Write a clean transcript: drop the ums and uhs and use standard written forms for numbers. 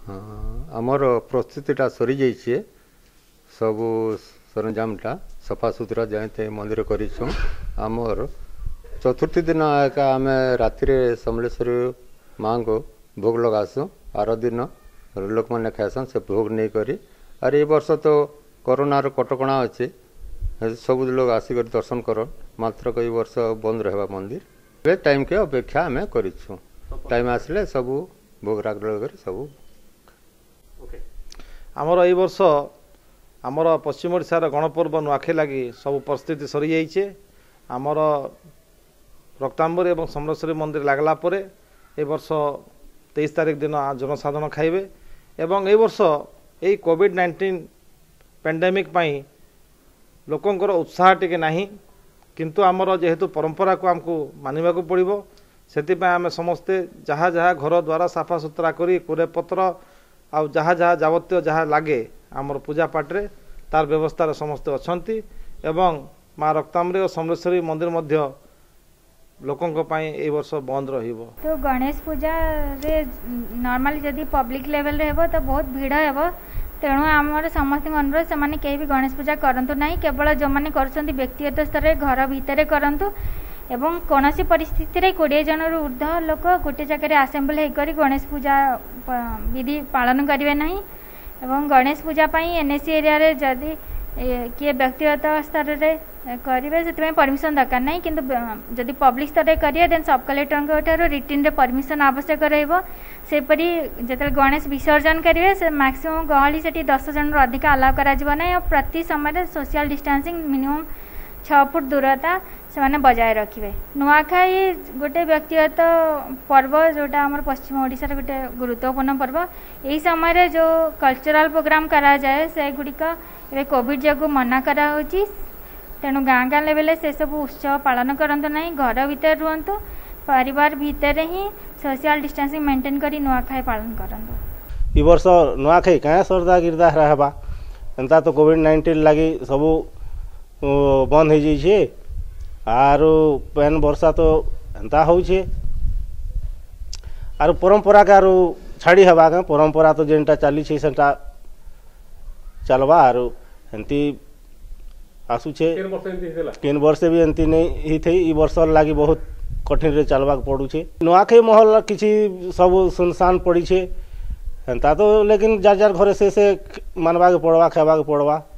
आमर प्रस्तुतिटा सरी जाइए सबू सरंजामटा सफा सुतरा जाते मंदिर करूँ आमर चतुर्थी दिन एका आम राति समलेश्वरी माँ को भोग लगासु आर दिन लोक मैंने खाएसन से भोग नहीं करी आर ये वर्ष तो कोरोनार कटकणा अच्छे सब लोग आसिक दर्शन कर मात्र कई वर्ष बंद रहा मंदिर टाइम के अपेक्षा आम करूँ टाइम आसले सब भोग राग कर सब आमर ये वर्ष आमर पश्चिम ओडिशार गणपर्व नुआखाई लगी सब परिस्थिति सरी जाइए आमर रक्तांबर एवं समलेश्वरी मंदिर लगला परे ए वर्ष 23 तारिख दिन जनसाधारण खाइबे एवं ए वर्ष यही कोविड-19 पेंडेमिक पाई लोकंकर उत्साह टिके नाही किंतु आमर जेहेतु परंपरा को आमको मानिबा को पड़िबो सेति पय आमे समस्ते जहाँ जहाँ घर द्वारा साफा सुतरा करी कुरे पत्र आ जहाँ जहाँ जावत्य जहाँ लागे आमर पूजा पाठ रे तार व्यवस्था रे समस्ते अछंती एवं माँ रक्तांबरी और समलेश्वरी मंदिर मध्य लोकों पाई ए वर्ष बंद रहिबो। तो गणेश पूजा रे नॉर्मली जदी पब्लिक लेवल रे हेबो तो बहुत भीड़ हेबो तेणु आमर समस्त अनुरोध से माने केही भी गणेश पूजा करंतु नाही केवल जो माने करछंती व्यक्तिगत स्तर रे घर भीतर करंतु एवं कोनोसी परिस्थिति रे 20 जन रु ऊर्ध्व लोक गोटे जगह असेंबल हे करी गणेश पूजा विधि पालन करिवे नाही एवं गणेश पूजा पाई एनएसी एरिया रे जदी किए व्यक्तिगत स्तर रे करिवे से परमिशन दरकार नहीं किंतु जदि पब्लिक स्तर रे करिए देन सब कलेक्टर रिटिन रे परमिशन आवश्यक रहइबो सेपरी जते गणेश विसर्जन करिवे से मैक्सिमम गहली सेठी 10 जन रो अधिक अलाउ करा जिवो नै और प्रति समय सोशल डिस्टेंसिंग मिनिमम 6 फुट दूरता से बजाय रखिए। नुआखाई गोटे व्यक्तिगत पर्व जोटा आम पश्चिम ओडिशा रे गोटे गुरुत्वपूर्ण पर्व यही समय जो कल्चरल प्रोग्राम करा जाए से गुड़िक ए कोविड जगू मना करा होची तेणु गाँ गाँ लेवल से सब उत्सव पालन करंतु नहीं घर भीतर रुहतु परिवार भीतर ही सोशल डिस्टेंसिंग मेंटेन करी नुआखाई पालन करंतु। ई वर्ष नुआखाई क्या सरदा गिरदा रहबा एंता तो कोविड-19 लगी सब बंद हो जाइए आरो पेन वर्षा तो एंता होछे आरो परंपरा के आरो छाड़ी हवा के परंपरा तो जेनटा चली छे सेटा चलवा आरो एंती आसुछे 3 वर्ष भी एंती नहीं ही थे ई वर्ष लगी बहुत कठिन रे चलवा पड़ुछे नुआखाई महल किछि सब सुनसान पड़ी छे एंता तो लेकिन जार जार घरे से मानवा के पड़वा खावा के पड़वा